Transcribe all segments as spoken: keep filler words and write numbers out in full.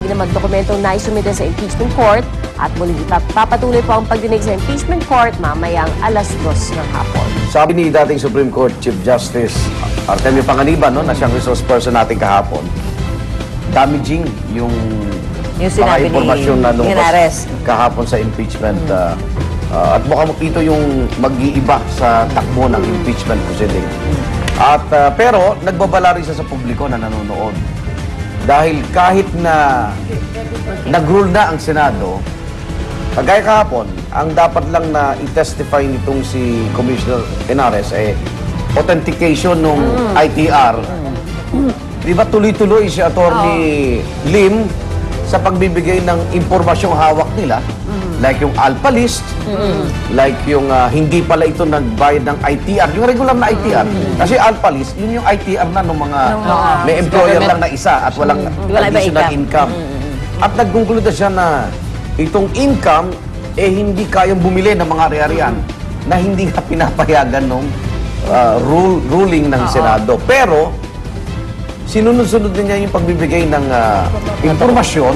naman dokumentong naisumite sa impeachment court at muling ipapatuloy po ang pagdinig sa impeachment court mamayang alas dos ng hapon. Sabi ni dating Supreme Court Chief Justice Artemio Panganiban, no, na siyang resource person natin kahapon, damaging yung, yung mga impormasyon na lumabas Ginares. kahapon sa impeachment. Mm. Uh, uh, at mukhang ito yung mag-iiba sa takbo ng impeachment proceeding. At uh, pero nagbabala rin siya sa publiko na nanonood. Dahil kahit na nag-rule na ang Senado, kagaya kahapon, ang dapat lang na i-testify nitong si Commissioner Henares ay authentication ng mm. I T R. Mm. Di ba tuloy-tuloy si Attorney oh. Lim sa pagbibigay ng impormasyong hawak nila, mm. like yung alpha list, mm. like yung uh, hindi pala ito nagbayad ng I T R, yung regular na I T R. Mm. Kasi alpha list, yun yung I T R na ng mga uh, may employer lang na isa at walang mm. additional income. Mm. At nagkonkluda siya na itong income eh hindi kayang bumili ng mga ari-arian mm. na hindi nga pinapayagan ng uh, rule, ruling ng uh -oh. Senado. Pero sinunod-sunod niya yung pagbibigay ng uh, impormasyon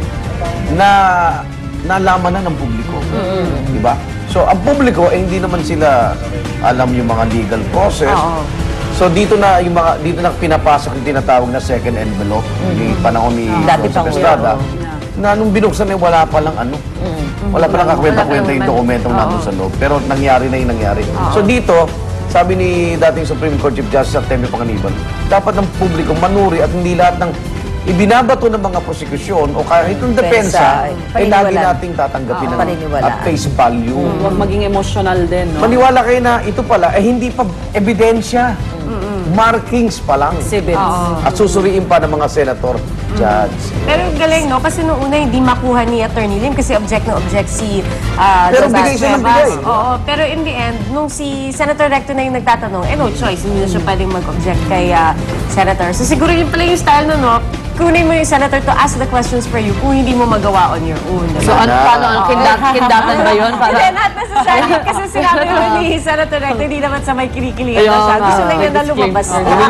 na nalaman na ng publiko. Mm-hmm. Diba? So, ang publiko, eh, hindi naman sila alam yung mga legal process. Uh -oh. So, dito na yung mga, dito na pinapasok yung tinatawag na second envelope, mm-hmm. yung panahon ni Joseph Estrada, na nung binuksan eh, wala palang ano, mm-hmm. wala palang kakwenta-kwenta yung dokumentong nandun sa loob. Pero nangyari na yung nangyari. Uh -oh. So, dito, sabi ni dating Supreme Court Chief Justice Artemio Panganiban, dapat ng publiko manuri at hindi lahat ng ibinabato ng mga prosekusyon o kahit itong depensa, ay lagi nating tatanggapin oh, ng, at face value. Mm, huwag maging emotional din, no? Maniwala kayo na ito pala, eh hindi pa ebidensya. Mm-hmm. Markings pa lang. Civils. Oh. At susuriin pa ng mga senator, mm-hmm. judge. Pero galing, no? Kasi nung una hindi makuha ni Attorney Lim kasi object na object si uh, pero bigay siya ng bigay. Oo, pero in the end, nung si Senator Recto na yung nagtatanong, eh no choice, hindi na siya pwedeng mag-object kay uh, Senator. So siguro yun pala yung style na, no? Kunin mo yung Senator to ask the questions for you kung hindi mo magawa on your own. Diba? So ano, paano? Ano, kindat, kindatan ba yun? Para... Hindi, not necessarily. Kasi sinabi mo ni Senator Recto, hindi naman sa may kinikilingan na siya. Gusto lang niya na lumabas.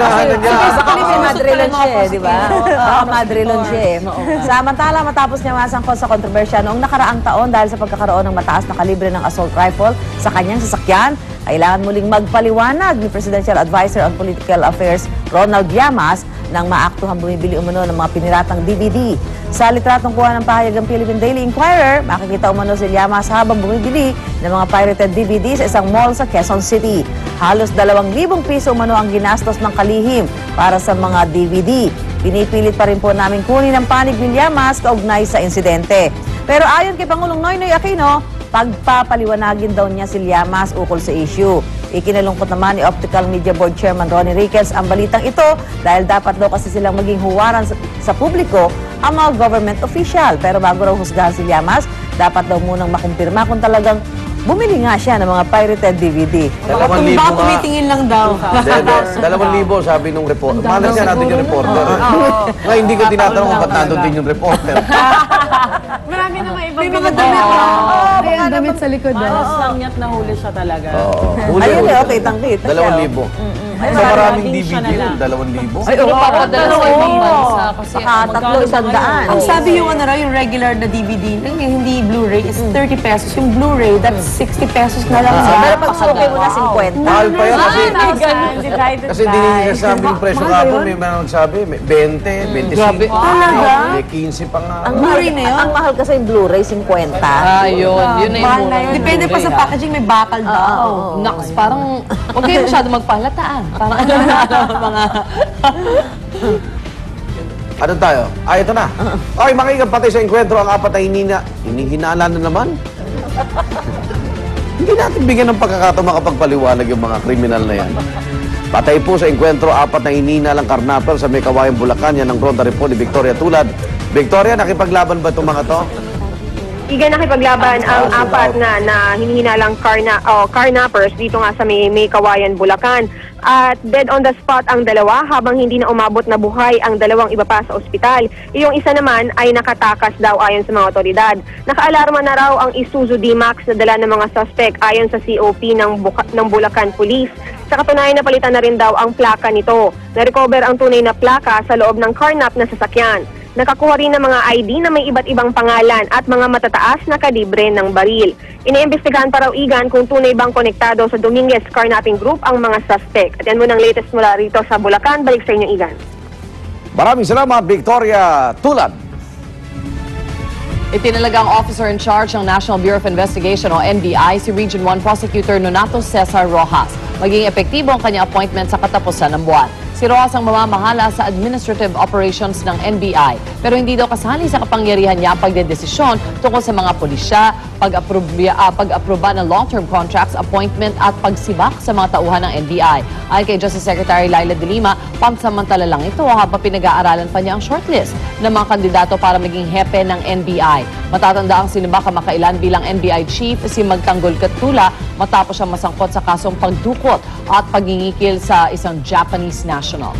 Sa kanila, madrilon siya eh, di ba? Oo, madrilon siya eh. Samantala, matapos niya masangkot sa kontrobersya noong nakaraang taon dahil sa pagkakaroon ng mataas na kalibre ng assault rifle sa kanyang sasakyan, kailangan muling magpaliwanag ni Presidential Advisor on Political Affairs Ronald Llamas nang maaktuhang bumibili umano ng mga piniratang D V D. Sa litratong kuha ng pahayag ng Philippine Daily Inquirer, makikita umano si Llamas habang bumibili ng mga pirated D V D sa isang mall sa Quezon City. Halos dalawang libong piso umano ang ginastos ng kalihim para sa mga D V D. Pinipilit pa rin po namin kunin ang panig ni Llamas kaugnay sa insidente. Pero ayon kay Pangulong Noynoy Aquino, pagpapaliwanagin daw niya si Llamas ukol sa issue. Ikinalungkot naman ni Optical Media Board Chairman Ronnie Riquez ang balitang ito dahil dapat daw kasi silang maging huwaran sa, sa publiko ang mga government official. Pero bago raw husgahan si Llamas, dapat daw munang makumpirma kung talagang bumili nga siya ng mga pirated D V D. Dalawang libo nga. Tumitingin lang daw. Dalawang libo, sabi nung reporter. Malas siya natin yung reporter. Ngayon, hindi ko tinatanong kung ba't nandun din yung reporter. Marami na may ibang may mga damit. May mga damit sa likod. Malas lang niya't nahuli siya talaga. Ayun eh, okay, tangkita siya. Dalawang libo. Sa maraming D V D yun, dalawang libo. Ay, oo, para dalawa ibang bansa. Kasi tatlo isang daan. Ang sabi yung ano raw, yung regular na D V D, hindi Blu-ray, is thirty pesos. Yung Blu-ray, that's sixty pesos na lang. Pero pag sukay mo na fifty. Mahal pa yan kasi divided kasi hindi niya sabi yung presyo kapon. May mga nagsabi, twenty, twenty-five, may fifteen pa nga. Ang Blu-ray na yun? Ang mahal kasi yung Blu-ray, fifty. Ah, yun. Yun na yung mura. Depende pa sa packaging, may bakal daw. Naks, parang, huwag kayo masyado magpahalataan. Parang ano na mga... Ano tayo? Ah, ito na. Okay, makikita patay sa enkwentro ang apat na hinina. Hinihinala na naman. Hindi natin bigyan ng pagkakataon makapagpaliwanag yung mga kriminal na yan. Patay po sa enkwentro, apat na hininalang karnapel sa may Kawayan, Bulacan. Yan ang Ronda rin po ni Victoria Tulad. Victoria, nakipaglaban ba itong mga to? Iga nakipaglaban ang apat na, na hinihinalang carna, oh, carnappers dito nga sa may, may Kawayan, Bulacan. At dead on the spot ang dalawa habang hindi na umabot na buhay ang dalawang iba pa sa ospital. Yung isa naman ay nakatakas daw ayon sa mga otoridad. Nakaalarma na raw ang Isuzu D-Max na dala ng mga suspect ayon sa C O P ng, Buka, ng Bulacan Police. Sa katunayan, napalitan na rin daw ang plaka nito. Na-recover ang tunay na plaka sa loob ng carnap na sasakyan. Nakakuha rin ng mga I D na may iba't ibang pangalan at mga matataas na kalibre ng baril. Iniimbestigahan pa raw Igan kung tunay bang konektado sa Dominguez Carnapping Group ang mga suspect. At yan muna ang latest mula rito sa Bulacan. Balik sa inyo, Igan. Maraming salamat, Victoria Tulad. Itinalagang officer in charge ng National Bureau of Investigation o N B I si Region one Prosecutor Nonato Cesar Rojas. Maging epektibo ang kanyang appointment sa katapusan ng buwan. Si Rojas ang mamamahala sa administrative operations ng N B I pero hindi daw kasali sa kapangyarihan niya ang pagdedesisyon tungkol sa mga pulisya, pag-aproba, uh, pag-aproba ng long-term contracts, appointment at pagsibak sa mga tauhan ng N B I. Ayon kay Justice Secretary Laila De Lima, pansamantala lang ito habang pinag-aaralan pa niya ang shortlist ng mga kandidato para maging hepe ng N B I. Matatanda ang sinumba kamakailan bilang N B I chief si Magtanggol Catula matapos siyang masangkot sa kasong pagdukot at pagngingikil sa isang Japanese national.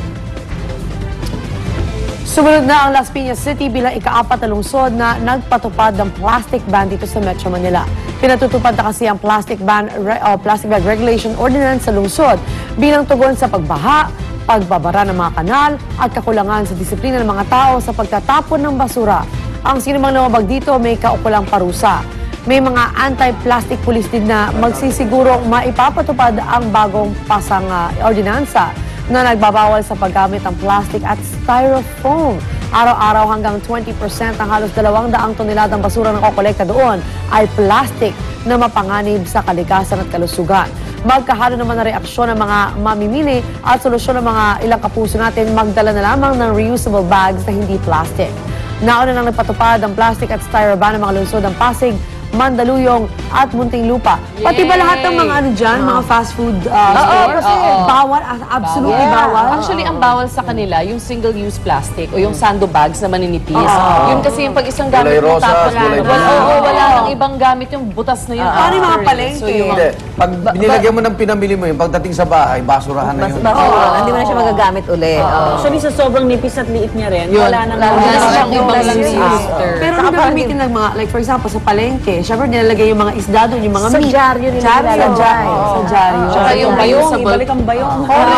Sumunod na ang Las Piñas City bilang ikaapat na lungsod na nagpatupad ng plastic ban dito sa Metro Manila. Pinatutupad na kasi ang plastic ban uh, plastic bag regulation ordinance sa lungsod bilang tugon sa pagbaha, pagbabara ng mga kanal at kakulangan sa disiplina ng mga tao sa pagtatapon ng basura. Ang sinumang lumabag dito may kaukulang parusa. May mga anti-plastic police din na magsisigurong maipapatupad ang bagong pasang uh, ordinansa na nagbabawal sa paggamit ng plastic at styrofoam. Araw-araw hanggang twenty percent ang halos dalawang daang toneladang basura na kokolekta doon ay plastic na mapanganib sa kalikasan at kalusugan. Magkahalo naman na reaksyon ng mga mamimili at solusyon ng mga ilang kapuso natin magdala na lamang ng reusable bags na hindi plastic. Nauna nang nagpatupad ang plastic at styro ban ng mga lungsod ng Pasig, Mandaluyong at Muntinlupa. Pati ba lahat ng mga ano dyan, mga fast food uh, stores? Bawal, absolutely bawal. Actually, ang bawal sa kanila, yung single-use plastic o yung sandbags na maninipis. Yun kasi yung pag isang gamit Kulay mo rosas, tapos, kulay wala, blue. oo, wala nang ibang gamit yung butas na yun. Paano yung mga after. palengke? So, yung Hindi. Pag binilagyan mo ng pinamili mo yun, pagdating sa bahay, basurahan na yun. Oo, hindi mo na siya magagamit uli. Oo. Actually, sa sobrang nipis at liit niya rin, Yun. wala nang Wala wala na siyang ibang Wala use na. after. Pero ano gagamitin ng mga, like for example, sa palengke, syempre nilalagay yung mga isda doon, yung mga Sa meat. dyaryo nila Dyaryo. nilalagay. Oo. Sa dyaryo. Tsaka yung bayong, reusable. ibalik ang bayong.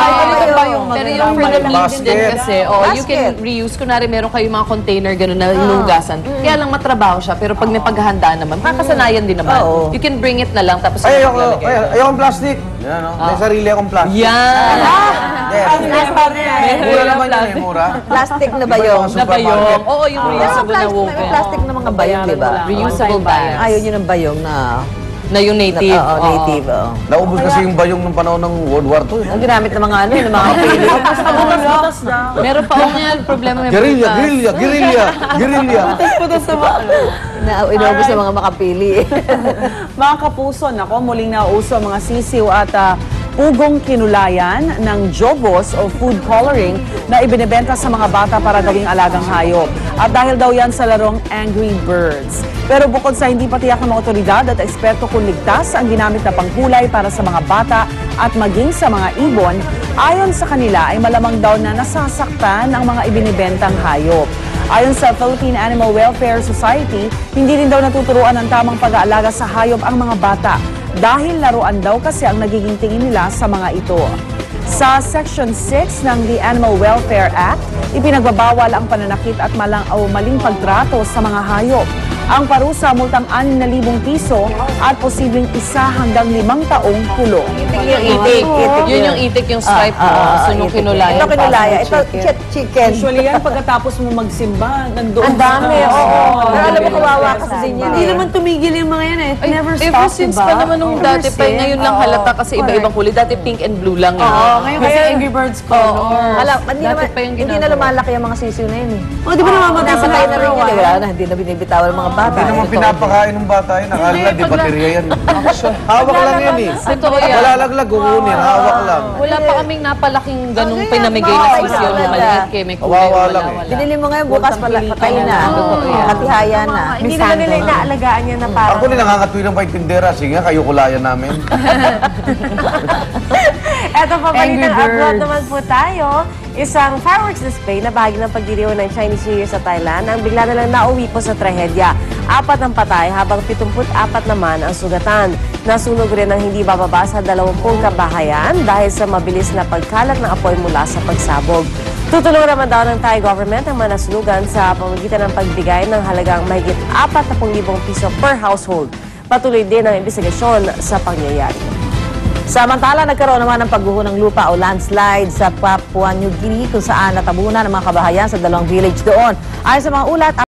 Pero yung for the meat din Basket. kasi, oh, you can Basket. reuse. Kunwari, meron kayo mga container gano'n na hinugasan. Kaya lang matrabaho siya, pero pag may paghahandaan naman, kakasanayan din naman. Oo. You can bring it na lang, tapos Ay, yung ayoko, maglalagay. ay, ayoko plastic. Yan, no? May sarili akong plastic. Yan! Yes. Mura naman yun eh, mura. Plastic na bayong. Na bayong. Oo, yung reusable na May woven. plastic na mga bayong, di ba? Reusable bags. Ayaw nyo ng bayong na Na yung native. Oo, Oo. native. oo. Naubos kasi yung bayong nung panahon ng World War Two. Eh. Ang ginamit ng mga ano, ng mga pili. Butas daw. Meron pa ako nga problema may Guerrilla, butas. guerrilla, guerrilla, guerrilla. na inubos ng mga makapili. Mga kapuso, nako, muling nauso ang mga sisiw at ah, pugong kinulayan ng jobos o food coloring na ibinebenta sa mga bata para gawing alagang hayop. At dahil daw yan sa larong Angry Birds. Pero bukod sa hindi patiyak ng mga otoridad at eksperto kung ligtas ang ginamit na panghulay para sa mga bata at maging sa mga ibon, ayon sa kanila ay malamang daw na nasasaktan ang mga ibinibentang hayop. Ayon sa Philippine Animal Welfare Society, hindi rin daw natuturuan ng tamang pag-aalaga sa hayop ang mga bata dahil laruan daw kasi ang nagiging tingin nila sa mga ito. Sa Section six ng the Animal Welfare Act, ipinagbabawal ang pananakit at malang o maling pagtrato sa mga hayop. Ang parusa multang anim na libong piso at posibleng isa hanggang limang taong kulong. Yung itik. itik Yun yung itik, yung stripe mo. So, nung kinulaya. Ito kinulaya. Ito ch- chicken. Usually yan, pagkatapos mo magsimba, nandoon. Ang dami, sa- oo. Oo. Pero alam mo, kawawa ka sa inyo. Hindi naman tumigil yung mga yan eh. It Ay, never ever stopped, since diba? pa naman nung Ever dati pa, since. ngayon lang halata kasi iba-ibang kulay. Dati pink and blue lang yun. Oo, ngayon kasi Angry Birds color. Alam, hindi, Dati naman, pa yung hindi na ginagawa. lumalaki yung mga sisiw na yun eh. Oh, di ba namamatay sa Napatay na rin yun eh. lahat? Wala na, hindi na binibitawan ng mga bata. Hindi naman pinapakain ng bata yun. Akala Hindi, na, di pag- baterya yan. Hawak lang yan eh. Totoo yan. Malalaglag, kukunin. Hawak lang. Wala pa kaming napalaking ganung Ano yan, pinamigay na mga sisyo kailangan na na. maliit kay may kulay. Kawawa Wala, lang eh. wala. Binili mo ngayon, bukas pala, patay na. Totoo yan. Katihaya na. Hindi naman nila inaalagaan yan na parang... Ako din nakakatuwi ng kay tindera. Sige nga, kayo kulayan namin. Eto pa, Angry balitan abroad Birds. naman po tayo. Isang fireworks display na bahagi ng pagdiriwang ng Chinese New Year sa Thailand ang bigla na lang nauwi po sa trahedya. Apat ang patay habang pitungput apat naman ang sugatan. Nasunog rin ang hindi bababa sa dalawampung kabahayan dahil sa mabilis na pagkalat ng apoy mula sa pagsabog. Tutulungan naman daw ng Thai government ang manasunugan sa pamamagitan ng pagbigay ng halagang mahigit apat na libong piso per household. Patuloy din ang investigasyon sa pangyayari. Samantala, nagkaroon naman ng pagguho ng lupa o landslide sa Papua New Guinea kung saan natabunan ng mga kabahayan sa dalawang village doon. Ayon sa mga ulat,